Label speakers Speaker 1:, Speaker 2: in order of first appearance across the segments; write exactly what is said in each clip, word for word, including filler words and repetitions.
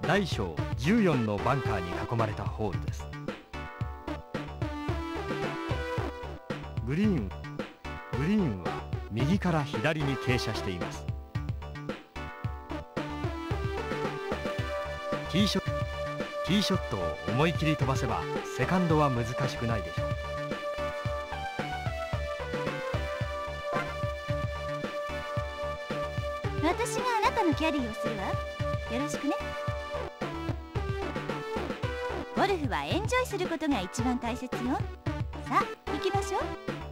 Speaker 1: 大小じゅうよんのバンカーに囲まれたホールです。グリーングリーンは右から左に傾斜しています。ティーショットティーショットを思い切り飛ばせばセカンドは難しくないでしょう。
Speaker 2: 私があなたのキャディーをするわ。よろしくね。ゴルフはエンジョイすることが一番大切よ。さあ行きましょう。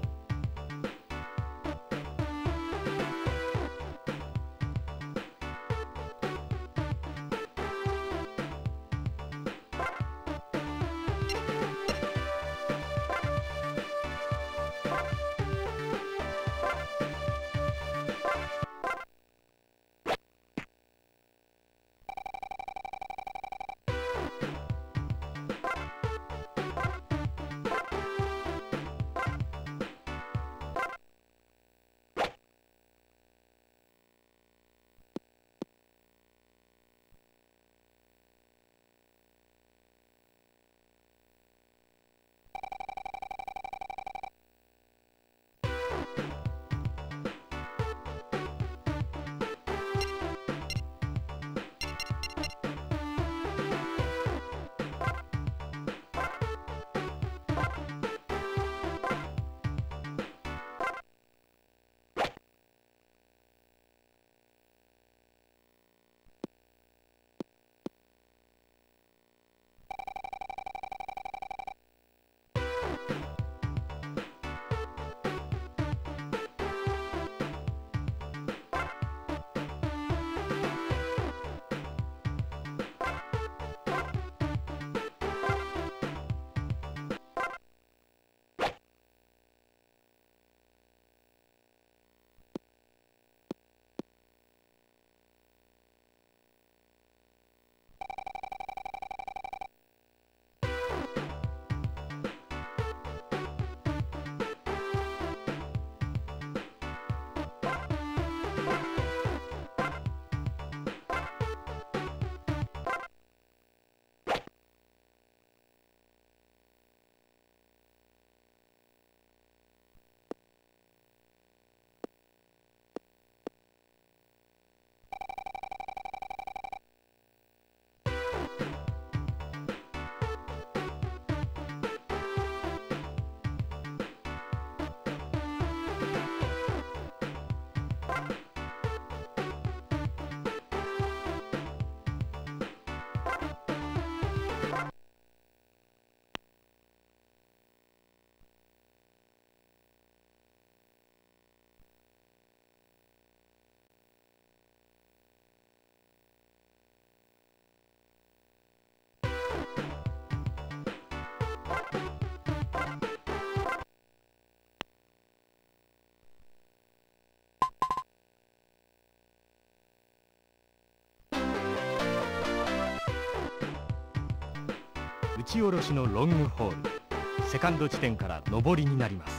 Speaker 1: 打ち下ろしのロングホール、セカンド地点から上りになります。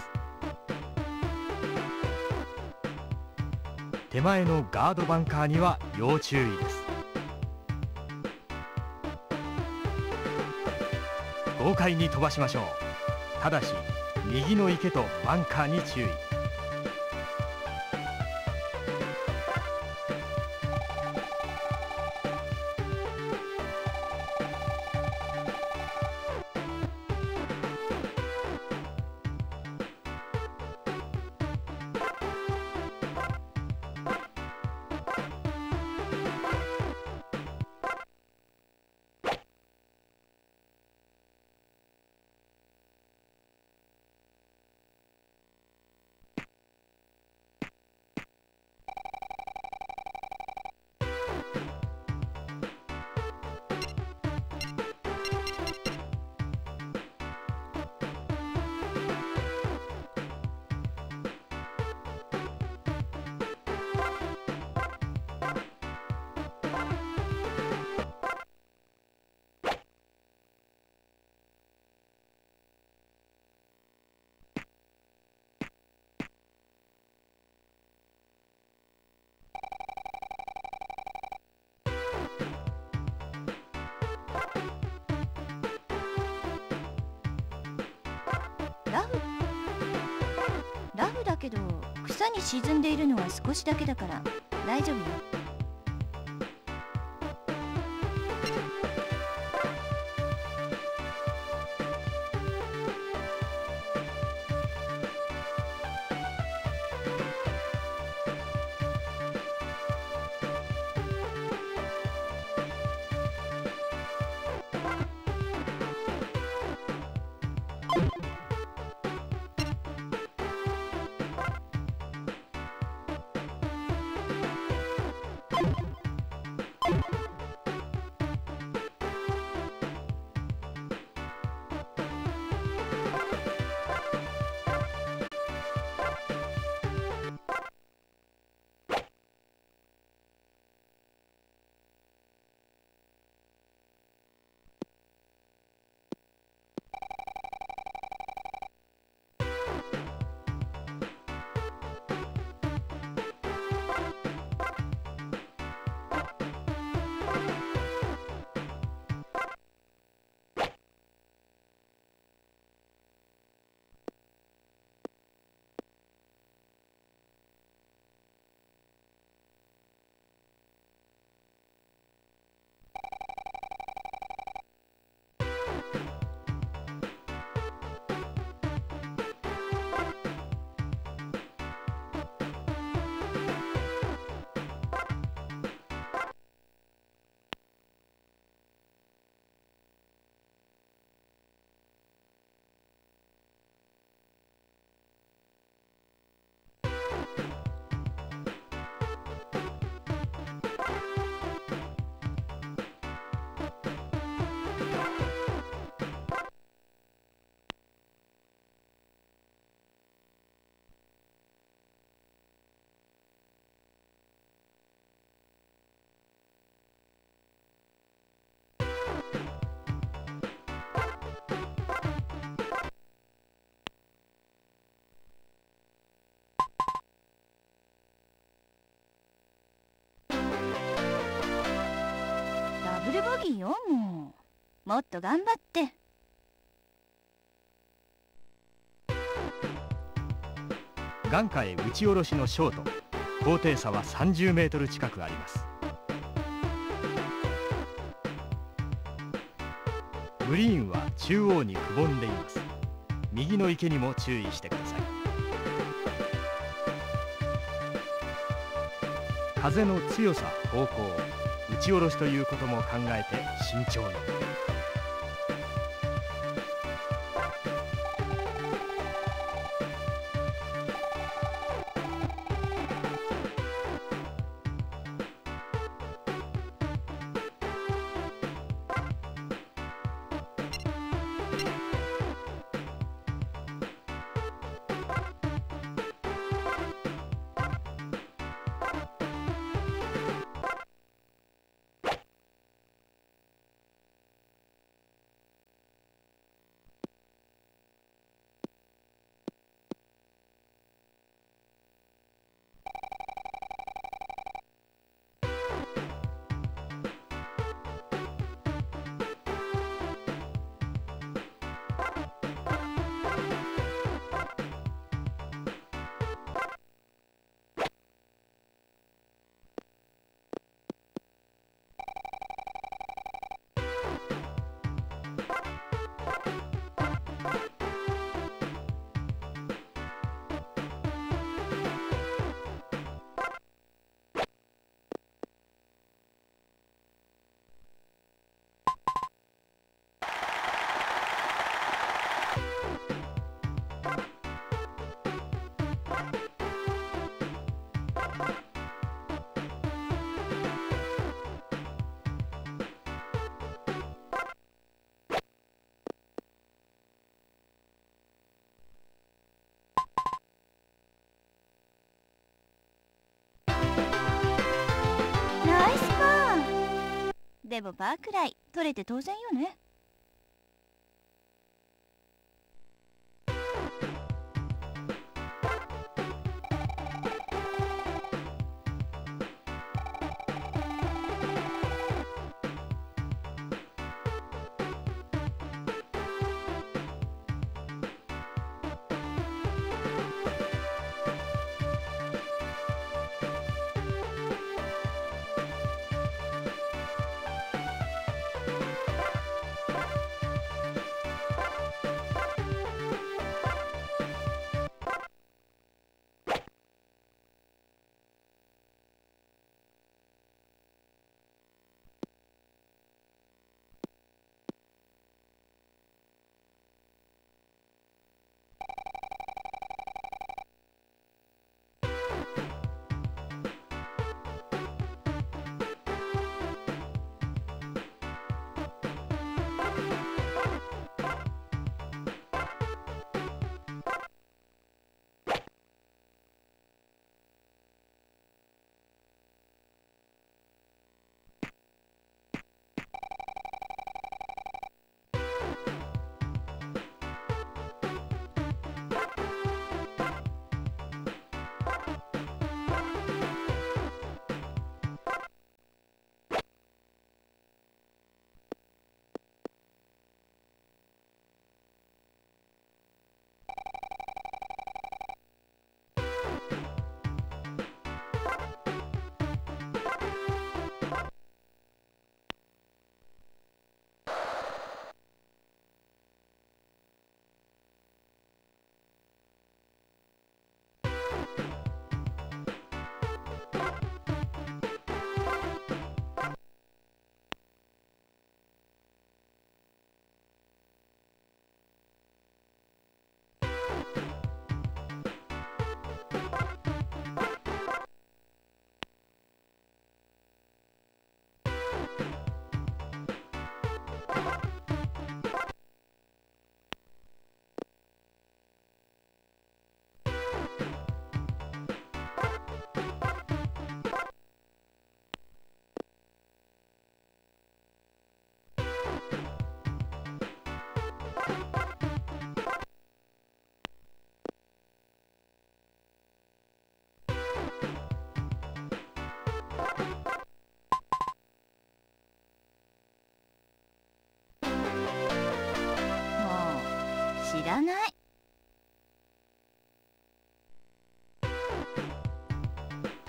Speaker 1: 手前のガードバンカーには要注意です。豪快に飛ばしましょう。ただし右の池とバンカーに注意。
Speaker 2: 草に沈んでいるのは少しだけだから大丈夫よ。ダブルボギーよ。もうもっと頑張って。
Speaker 1: 眼下へ打ち下ろしのショート。高低差はさんじゅうメートル近くあります。グリーンは中央にくぼんでいます。右の池にも注意してください。風の強さ、方向、打ち下ろしということも考えて慎重に。
Speaker 2: でもパーくらい取れて当然よね。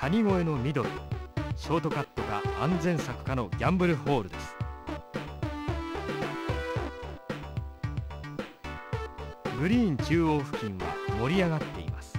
Speaker 1: 谷越えのミドル、ショートカットか安全策かのギャンブルホールです。グリーン中央付近は盛り上がっています。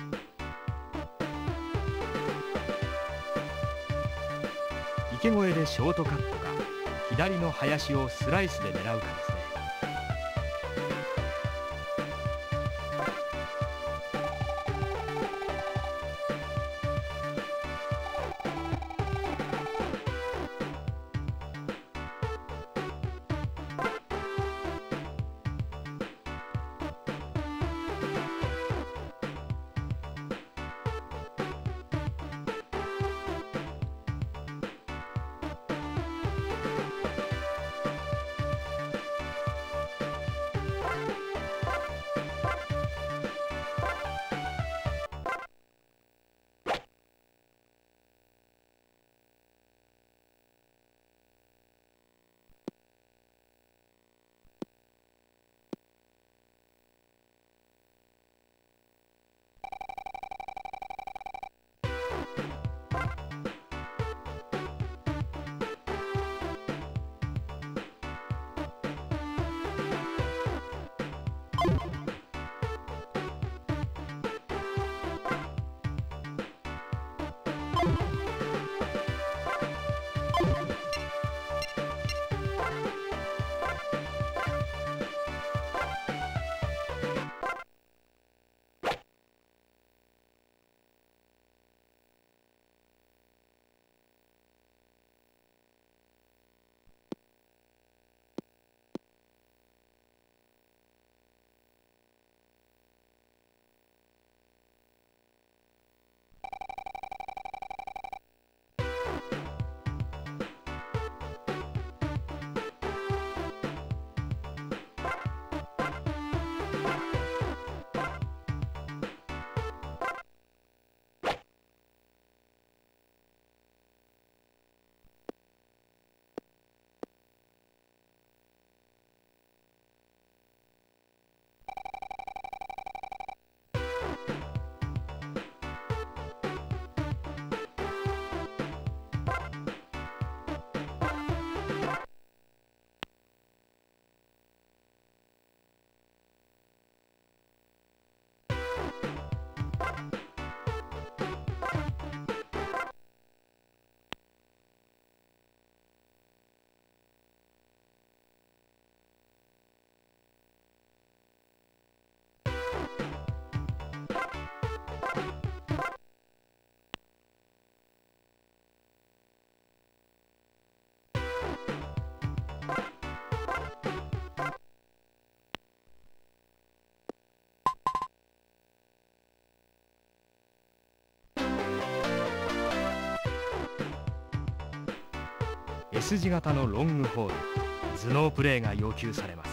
Speaker 1: 池越えでショートカットか左の林をスライスで狙うかですね。S 字型のロングホール、頭脳プレーが要求されます。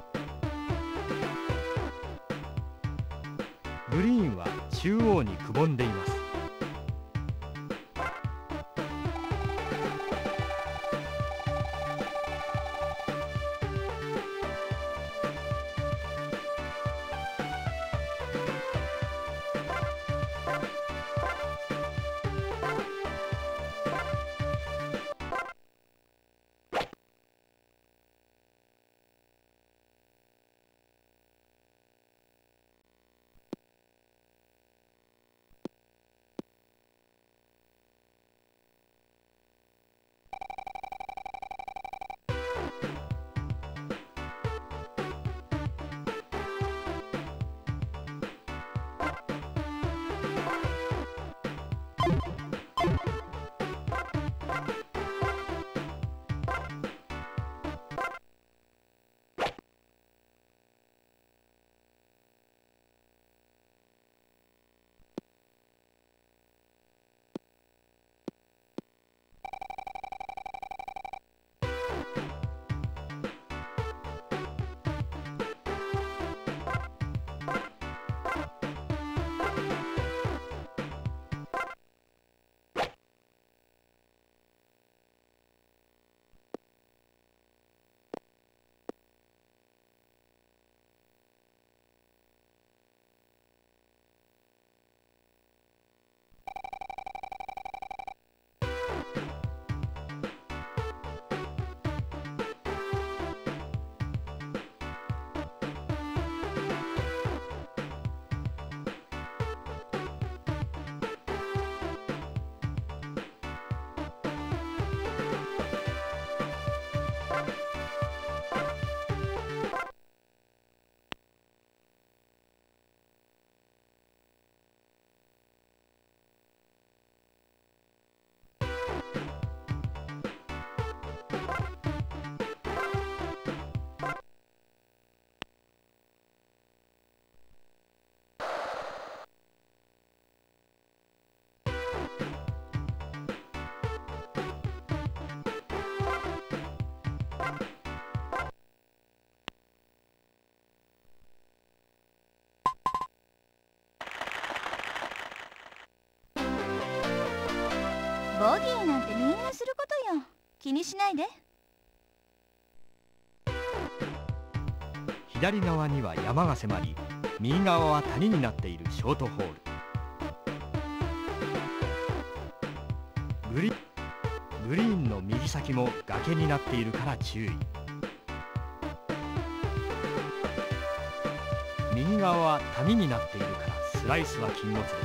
Speaker 1: グリーンは中央にくぼんでいます。
Speaker 2: ボギーなんてみんなすることよ。気にしないで。
Speaker 1: 左側には山が迫り、右側は谷になっているショートホール。グリグリーンの右先も崖になっているから注意。右側は谷になっているからスライスは禁物です。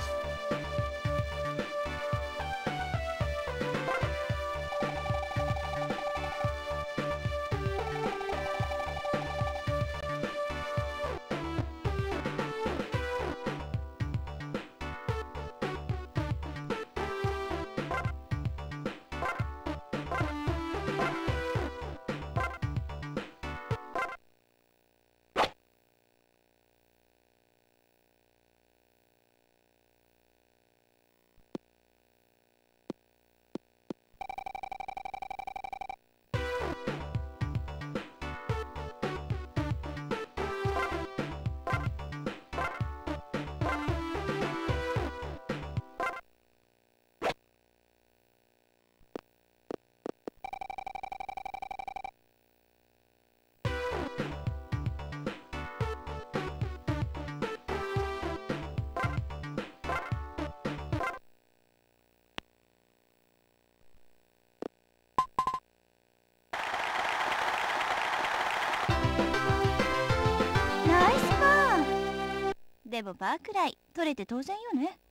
Speaker 2: ナイスパー。でもパーくらい取れて当然よね。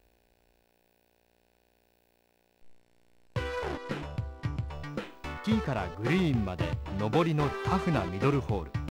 Speaker 1: ティーからグリーンまで上りのタフなミドルホール。